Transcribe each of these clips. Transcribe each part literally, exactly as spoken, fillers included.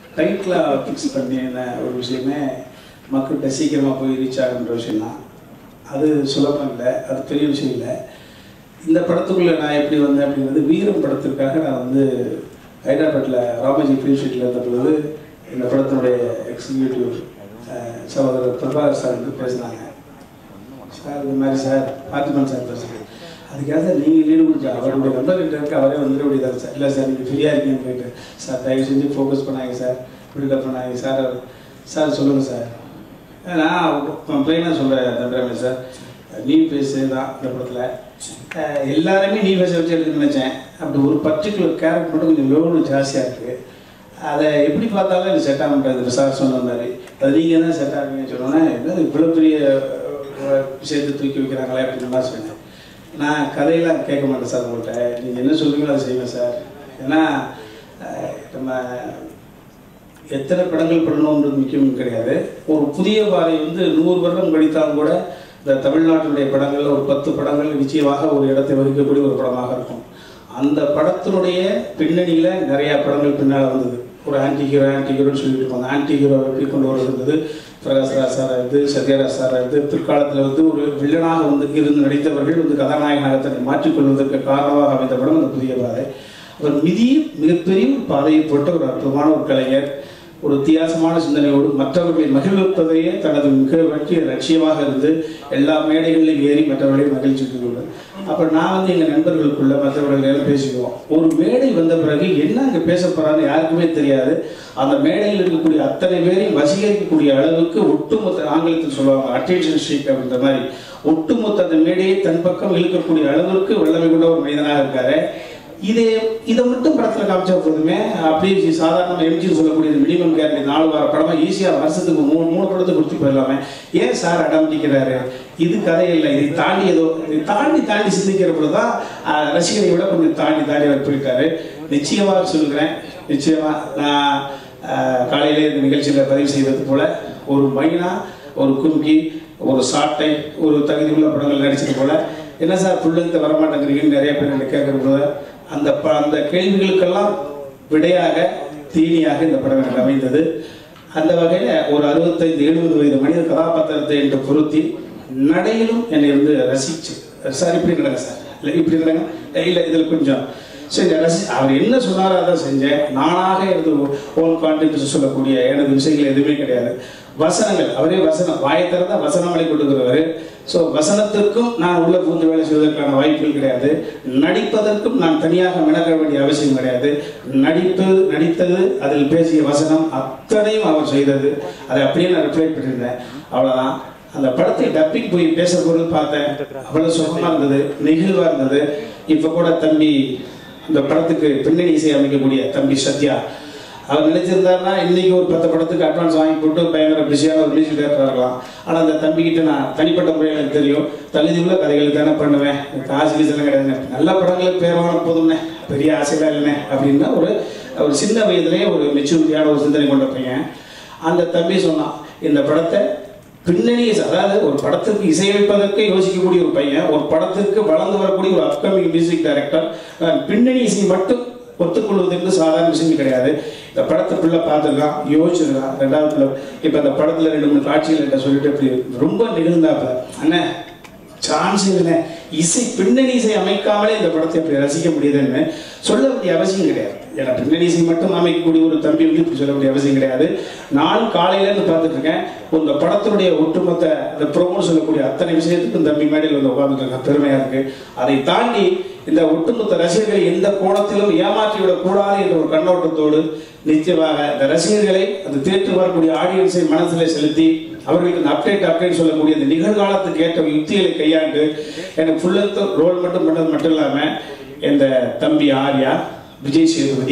Title fix பண்ணின ஒரு விஷயமே மக்கள்கிட்ட சீக்கிரமாக போய் ரீச் ஆகுன்ற விஷயம் தான். அது சுலபம் இல்லை, அது பெரிய விஷயம் இல்லை. இந்த படத்துக்குள்ளே நான் எப்படி வந்தேன் அப்படிங்கிறது, வீரம் படத்திற்காக நான் வந்து ஹைதராபாத்தில் ராமஜி ஃபிலிம் ஸ்ட்ரீட்டில் இருந்த பொழுது இந்த படத்தினுடைய எக்ஸிக்யூட்டிவ் சகோதரர் பிரபாகர் சார் வந்து பேசினாங்க. சார் இது மாதிரி சார் பார்த்திபன் சார் பேசுகிறேன், அதுக்காக நீங்கள் லீடு கொடுத்தா அவருடைய நம்பர் கிட்ட இருக்கு, அவரே வந்துட முடியாது சார். இல்லை சார் நீங்கள் ஃப்ரீயாக இருக்கீங்கன்னு போயிட்டு, சார் தயவு செஞ்சு ஃபோக்கஸ் பண்ணாங்க சார், பில்டப் பண்ணாங்க சார். சார் சொல்லுங்கள் சார். நான் பிளைனாக சொல்கிறேன் தம்பி சார், நீ பேசு தான் இந்த படத்தில் எல்லாருமே நீ பேச வச்சு எடுத்துன்னு நினச்சேன். அப்படி ஒரு பர்டிகுலர் கேரக்டர் மட்டும் கொஞ்சம் லோடு ஜாஸ்தியாக இருக்குது, அதை எப்படி பார்த்தாலும் எனக்கு செட் ஆக மாட்டாது. சார் சொன்ன மாதிரி அது நீங்கள் தான் செட் ஆகுங்கன்னு சொன்னோன்னே என்ன இவ்வளோ பெரிய விஷயத்தை தூக்கி வைக்கிறாங்களே அப்படின்னு தான் சொன்னேன். நான் கதையெல்லாம் கேட்க மாட்டேன் சார் உங்கள்கிட்ட, நீங்கள் என்ன சொல்கிறீங்களோ அதை செய்வேன் சார். ஏன்னா நம்ம எத்தனை படங்கள் பண்ணணுன்றது முக்கியம் கிடையாது. ஒரு புதிய பாதை வந்து நூறு வருடம் கழித்தாலும் கூட இந்த தமிழ்நாட்டினுடைய படங்களில் ஒரு பத்து படங்கள் நிச்சயமாக ஒரு இடத்தை வகிக்கக்கூடிய ஒரு படமாக இருக்கும். அந்த படத்தினுடைய பின்னணியில் நிறையா படங்கள் பின்னால் வந்தது. ஒரு ஆன்டி ஹீரோ ஆன்டி ஹீரோன்னு சொல்லிட்டு இருக்கோம். அந்த ஆன்டி ஹீரோ எப்படி கொண்டு வருகிறது, பிரகாஷ்ராஜ் சார் இருந்து, சத்யராஜ் சார் இருந்து, பிற்காலத்தில் வந்து ஒரு வில்லனாக வந்து இருந்து நடித்தவர்கள் வந்து கதாநாயகனாக தன்னை மாற்றிக்கொள்வதற்கு காரணமாக அமைந்த படம் அந்த புதிய பாதை. அவர் மிதி மிகப்பெரிய ஒரு பாதையை போட்ட ஒரு அற்புதமான ஒரு கலைஞர், ஒரு வித்தியாசமான சிந்தனையோடு மற்றவர்களை மகிழ்விப்பதையே தனது மிக முக்கிய லட்சியமாக இருந்து எல்லா மேடைகளிலும் ஏறி மற்றவர்களை மகிழ்ச்சிக்கு கொண்டு. அப்புறம் நான் வந்து எங்கள் நண்பர்களுக்குள்ள மற்றவர்களெல்லாம் பேசிக்குவோம். ஒரு மேடை வந்த பிறகு என்ன அங்கே பேச போகிறான்னு யாருக்குமே தெரியாது. அந்த மேடையில் இருக்கக்கூடிய அத்தனை பேரையும் வசீகரிக்கக்கூடிய அளவுக்கு ஒட்டுமொத்த, ஆங்கிலத்தில் சொல்லுவாங்க அட்டென்ஷன் ஷீக் அப்படின்ற மாதிரி, ஒட்டுமொத்த அந்த மேடையை தன் பக்கம் இழுக்கக்கூடிய அளவுக்கு வல்லமை கொண்ட ஒரு மனிதனாக இருக்காரு. இதே இதை மட்டும் படத்தில் காமிச்சா போதுமே, அப்படியே சாதாரண எம்ஜி சொல்லக்கூடிய மினிமம் கேரண்டி நாலு வார படமாக ஈஸியாக வருஷத்துக்கு மூணு மூணு படத்தை கொடுத்து போயிடலாமே. ஏன் சார் அடம்பிக்கிறாரு? இது கதை இல்லை, இதை தாண்டி ஏதோ இதை தாண்டி தாண்டி சிந்திக்கிற பொழுது தான் ரசிகரை விட கொஞ்சம் தாண்டி தாண்டி அவர் போயிருக்காரு. நிச்சயமாக சொல்கிறேன், நிச்சயமாக நான் காலையிலே இந்த நிகழ்ச்சியில் பதிவு செய்வது போல ஒரு மைனா, ஒரு கும்கி, ஒரு சாட்டை, ஒரு தகுதி உள்ள படங்கள் நடிச்சது போல என்ன சார் புள்ளத்தை வரமாட்டேங்கிறீங்கன்னு நிறைய பேர் என்ன கேட்குற போது அந்த ப அந்த கேள்விகளுக்கெல்லாம் விடையாக தீனியாக இந்த படம் எனக்கு அமைந்தது. அந்த வகையில் ஒரு அறுபத்தைந்து எழுபது வயது மனித கதாபாத்திரத்தை என்று பொருத்தி நடையிலும் என்னை வந்து ரசிச்சு, சார் இப்படி நடங்க சார், இல்லை இப்படி நடங்க, இல்லை இதில் கொஞ்சம் சரி ரசி அவர் என்ன சொன்னாரோ அதான் செஞ்சேன். நானாக இருந்து ஓன் கான்ட்ரிபியூஷன் சொல்லக்கூடிய எனது விஷயங்கள் எதுவுமே கிடையாது. வசனங்கள் அவரே வசனம் வாயை திறந்தா வசனங்களை கொடுக்குறவர். ஸோ வசனத்திற்கும் நான் உள்ள பூந்து வேலை செய்வதற்கான வாய்ப்புகள் கிடையாது. நடிப்பதற்கும் நான் தனியாக மெனக்க வேண்டிய அவசியம் கிடையாது. நடிப்பு நடித்தது அதில் பேசிய வசனம் அத்தனையும் அவர் செய்தது. அதை அப்படியே நான் ரிப்ளை பண்ணியிருந்தேன், அவ்வளோதான். அந்த படத்தை டப்பிங் போய் பேச பொருள் பார்த்தேன், அவ்வளோ சுகமாக இருந்தது, நெகிழ்வாக இருந்தது. இப்போ கூட தம்பி இந்த படத்துக்கு பின்னணி இசை அமைக்கக்கூடிய தம்பி சத்யா அவர் நினைச்சிருந்தாருன்னா இன்னைக்கு ஒரு பத்து படத்துக்கு அட்வான்ஸ் வாங்கி போட்டு பயங்கர பிஸியான ஒரு மியூசிக் டேரக்டராக இருக்கலாம். ஆனால் அந்த தம்பிக்கிட்ட நான் தனிப்பட்ட முறையில் எனக்கு தெரியும், தகுதி உள்ள கதைகள் தானே பண்ணுவேன், காசு கீசெல்லாம் கிடையாதுங்க, நல்ல படங்களுக்கு பேர் வாங்க போதும்னே, பெரிய ஆசைலாம் இல்லைண்ணே அப்படின்னா ஒரு ஒரு சின்ன வயதுலேயே ஒரு மெச்சூரிட்டியான ஒரு சிந்தனை கொண்ட பையன். அந்த தம்பி சொன்னான், இந்த படத்தை பின்னணி, அதாவது ஒரு படத்திற்கு இசையமைப்பதற்கு யோசிக்கக்கூடிய ஒரு பையன், ஒரு படத்திற்கு வளர்ந்து வரக்கூடிய ஒரு அப்கமிங் மியூசிக் டைரக்டர், பின்னணி இசை மட்டும் ஒத்துக்கொள்வது என்று சாதாரண விஷயம் கிடையாது. இந்த படத்தை ஃபுல்லாக பார்த்துருக்கான், யோசிச்சிருக்கான். ரெண்டாவது இப்போ இந்த படத்தில் ரெண்டு மூணு காட்சிகள் கிட்ட சொல்லிட்டு அப்படி ரொம்ப நிகழ்ந்தாப்ப அண்ணே சான்ஸ் இல்லைண்ணே, இசை பின்னணி இசை அமைக்காமலே இந்த படத்தை இப்படி ரசிக்க முடியுதுன்னு சொல்ல வேண்டிய அவசியம் கிடையாது. ஏன்னா பின்னணி இசை மட்டும் அமைக்கக்கூடிய ஒரு தம்பி வந்து இப்படி சொல்ல வேண்டிய அவசியம் கிடையாது. நான் காலையிலேருந்து பார்த்துட்டு இருக்கேன், இந்த படத்தினுடைய ஒட்டுமொத்த இந்த ப்ரோமோ சொல்லக்கூடிய அத்தனை விஷயத்துக்கும் தம்பி மேடையில் வந்து உட்காந்துட்டு இருக்க பெருமையாக இருக்குது. அதை தாண்டி இந்த ஒட்டுமொத்த ரசிகர்களை எந்த கோணத்திலும் ஏமாற்றி விடக்கூடாது என்ற ஒரு கண்ணோட்டத்தோடு நிச்சயமாக இந்த ரசிகர்களை அந்த தியேட்டர் வரக்கூடிய ஆடியன்ஸை மனசில் செலுத்தி அவர்களுக்கு இந்த அப்டேட் அப்டேட் சொல்லக்கூடிய இந்த நிகழ்காலத்துக்கு ஏற்ற யுக்திகளை கையாண்டு எனக்கு ஃபுல்லத்து ரோல் மட்டும் பண்ணது மட்டும் இல்லாமல் இந்த தம்பி Arya, Vijay Sethupathi,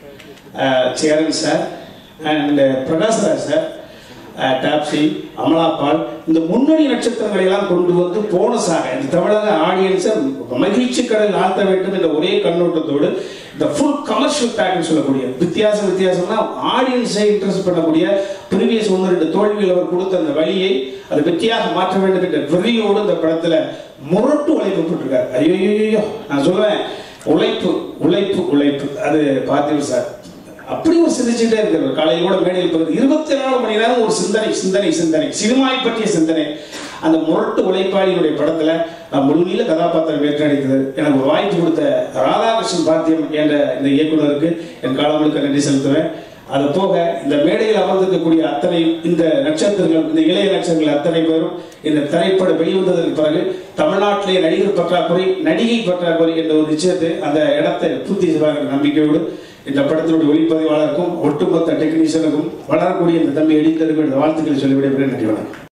Cheran sir and Prakash Raj sir, Taapsee, Amala Paul, இந்த முன்னணி நட்சத்திரங்களை எல்லாம் கொண்டு வந்து போனஸாக இந்த தமிழக ஆடியன்ஸை மகிழ்ச்சி கடலில் ஆழ்த்த வேண்டும் என்ற ஒரே கண்ணோட்டத்தோடு இந்த ஃபுல் கமர்ஷியல் பேக்கேஜ் சொல்லக்கூடிய வித்தியாசம் வித்தியாசம்னா ஆடியன்ஸை இன்ட்ரெஸ்ட் பண்ணக்கூடிய ப்ரீவியஸ் ஒன்று ரெண்டு தோல்விகள் அவர் கொடுத்த அந்த வழியை அதை வெற்றியாக மாற்ற வேண்டும் என்ற வெறியோடு இந்த படத்தில் முரட்டு உழைப்பு போட்டிருக்காரு. ஐயோ நான் சொல்லுவேன், உழைப்பு உழைப்பு உழைப்பு அது பார்த்திபன் சார் அப்படி ஒரு சிந்திச்சுட்டே இருக்கிறவர். காலையில் கூட மேடையில் பகுதி இருபத்தி நாலு மணி நேரம் ஒரு சிந்தனை சிந்தனை சிந்தனை சினிமாவை பற்றிய சிந்தனை. அந்த முரட்டு உழைப்பாளியுடைய படத்துல நான் முழுநீள கதாபாத்திரம் ஏற்றடித்தது எனக்கு ஒரு வாய்ப்பு கொடுத்த ராதாகிருஷ்ணன் பாத்தியம் என்ற இந்த இயக்குநருக்கு என் காலங்களுக்கு நன்றி செலுத்துவேன். அது போக இந்த மேடையில் அமர்ந்திருக்கக்கூடிய அத்தனை இந்த நட்சத்திரங்கள், இந்த இளைய நட்சத்திரங்கள் அத்தனை பேரும் இந்த திரைப்படம் வெளிவந்ததற்கு பிறகு தமிழ்நாட்டிலே நடிகர் பற்றாக்குறை, நடிகை பற்றாக்குறை என்ற ஒரு நிச்சயத்தை அந்த இடத்தை பூர்த்தி செய்வார்கள் நம்பிக்கையோடு இந்த படத்தினுடைய ஒளிப்பதிவாளருக்கும் ஒட்டுமொத்த டெக்னீஷியனுக்கும் வளரக்கூடிய இந்த தம்பி எடிட்டருக்கும் இந்த வாழ்த்துக்களை சொல்லிவிட நன்றி. வணக்கம்.